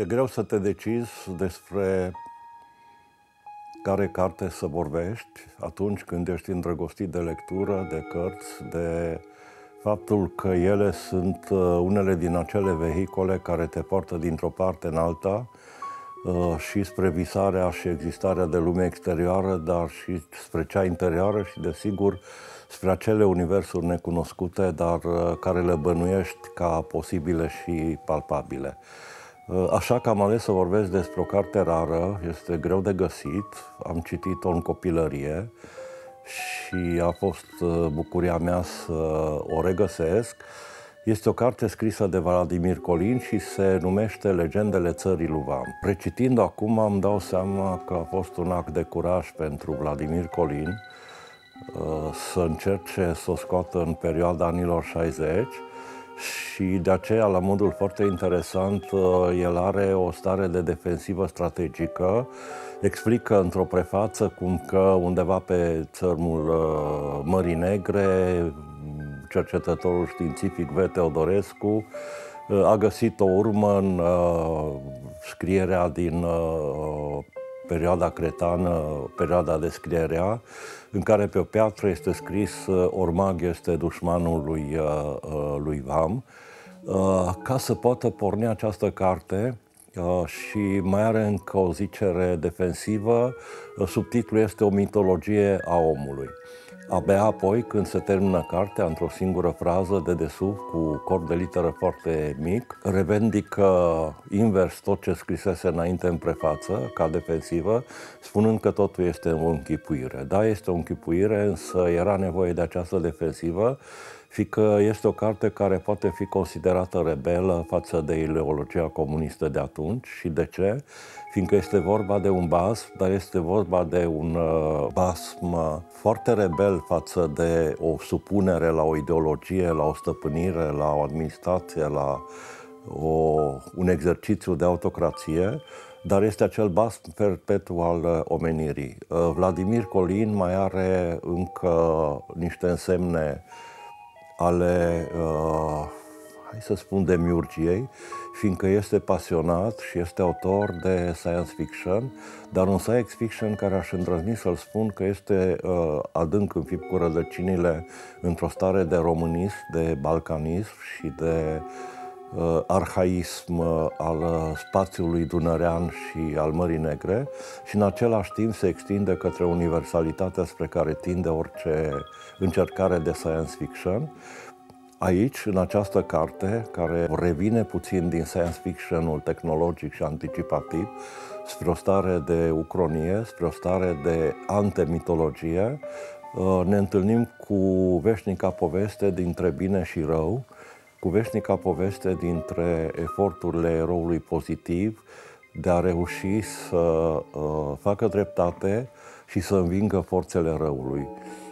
greu să te decizi despre care carte să vorbești atunci când ești îndrăgostit de lectură, de cărți, de faptul că ele sunt unele din acele vehicole care te poartă dintr-o parte în alta și spre visarea și existarea de lume exterioară, dar și spre cea interioară și, desigur, spre acele universuri necunoscute, dar care le bănuiești ca posibile și palpabile. Așa că am ales să vorbesc despre o carte rară, este greu de găsit, am citit-o în copilărie și a fost bucuria mea să o regăsesc. Este o carte scrisă de Vladimir Colin și se numește Legendele țării lui Vam. Recitind-o acum îmi dau seama că a fost un act de curaj pentru Vladimir Colin să încerce să o scoată în perioada anilor 60 și de aceea, la modul foarte interesant, el are o stare de defensivă strategică. Explică într-o prefață cum că undeva pe țărmul Mării Negre, cercetătorul științific V. Teodorescu a găsit o urmă în scrierea din perioada cretană, perioada de scrierea, în care pe o piatră este scris Ormag este dușmanul lui Vam. Ca să poată porni această carte și mai are încă o zicere defensivă, subtitlul este O mitologie a omului. Abia apoi, când se termină cartea, într-o singură frază de desubt, cu corp de literă foarte mic, revendică invers tot ce scrisese înainte în prefață, ca defensivă, spunând că totul este o închipuire. Da, este o închipuire, însă era nevoie de această defensivă, fiindcă este o carte care poate fi considerată rebelă față de ideologia comunistă de atunci. Și de ce? Fiindcă este vorba de un basm, dar este vorba de un basm foarte rebel față de o supunere la o ideologie, la o stăpânire, la o administrație, la un exercițiu de autocrație, dar este acel basm perpetu al omenirii. Vladimir Colin mai are încă niște însemne ale, hai să spun, demiurgiei, fiindcă este pasionat și este autor de science fiction, dar un science fiction care aș îndrăzni să-l spun că este adânc înfipt cu rădăcinile într-o stare de românism, de balcanism și de arhaism al spațiului dunărean și al Mării Negre și în același timp se extinde către universalitatea spre care tinde orice încercare de science fiction. Aici, în această carte, care revine puțin din science fiction-ul tehnologic și anticipativ, spre o stare de ucronie, spre o stare de antemitologie, ne întâlnim cu veșnica poveste dintre bine și rău, cu veșnica poveste dintre eforturile eroului pozitiv de a reuși să facă dreptate și să învingă forțele răului.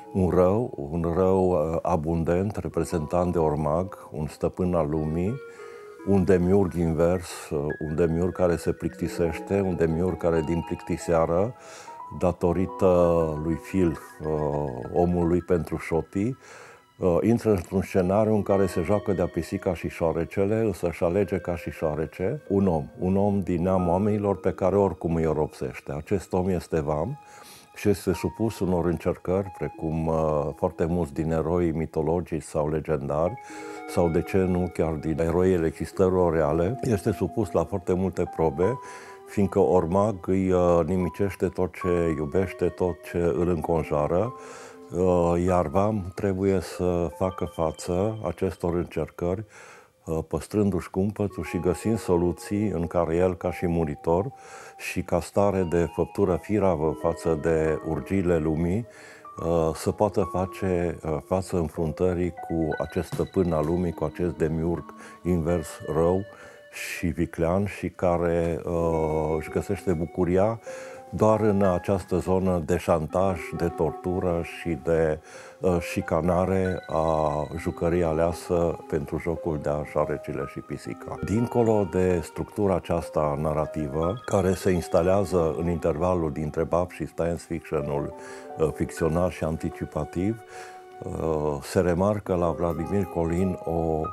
Un rău abundent, reprezentant de Ormag, un stăpân al lumii, un demiurg invers, un demiurg care se plictisește, un demiurg care din plictiseară, datorită lui Phil, omului pentru șotii, intră într-un scenariu în care se joacă de-a pisica și șoarecele, însă își alege ca și șoarece un om din neamul oamenilor pe care oricum îi oropsește. Acest om este Vam și este supus unor încercări, precum foarte mulți din eroii mitologici sau legendari, sau de ce nu chiar din eroii existărilor reale, este supus la foarte multe probe, fiindcă Ormag îi nimicește tot ce iubește, tot ce îl înconjoară, iar Vam trebuie să facă față acestor încercări, păstrându-și cumpătul și găsind soluții în care el, ca și muritor și ca stare de făptură firavă față de urgiile lumii, să poată face față înfruntării cu acest stăpân al lumii, cu acest demiurg invers rău și viclean și care își găsește bucuria doar în această zonă de șantaj, de tortură și de șicanare a jucăriei aleasă pentru jocul de șoarecile și pisica. Dincolo de structura aceasta narrativă, care se instalează în intervalul dintre BAP și science fiction-ul ficțional și anticipativ, se remarcă la Vladimir Colin o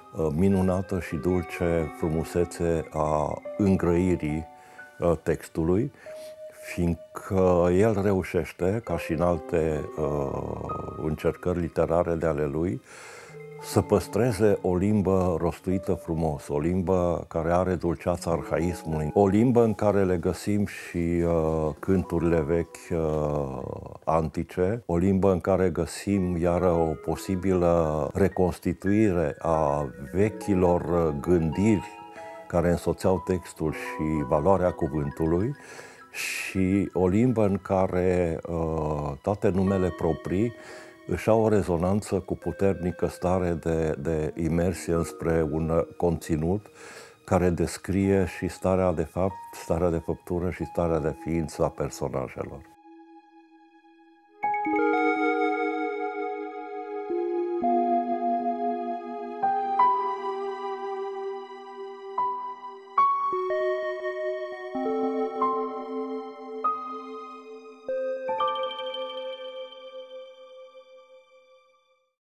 minunată și dulce frumusețe a îngrăirii textului, fiindcă el reușește, ca și în alte încercări literare de ale lui, să păstreze o limbă rostuită frumos, o limbă care are dulceața arhaismului, o limbă în care le găsim și cânturile vechi antice, o limbă în care găsim iară o posibilă reconstituire a vechilor gândiri care însoțeau textul și valoarea cuvântului, și o limbă în care toate numele proprii își au o rezonanță cu puternică stare de imersie înspre un conținut care descrie și starea de fapt, starea de făptură și starea de ființă a personajelor.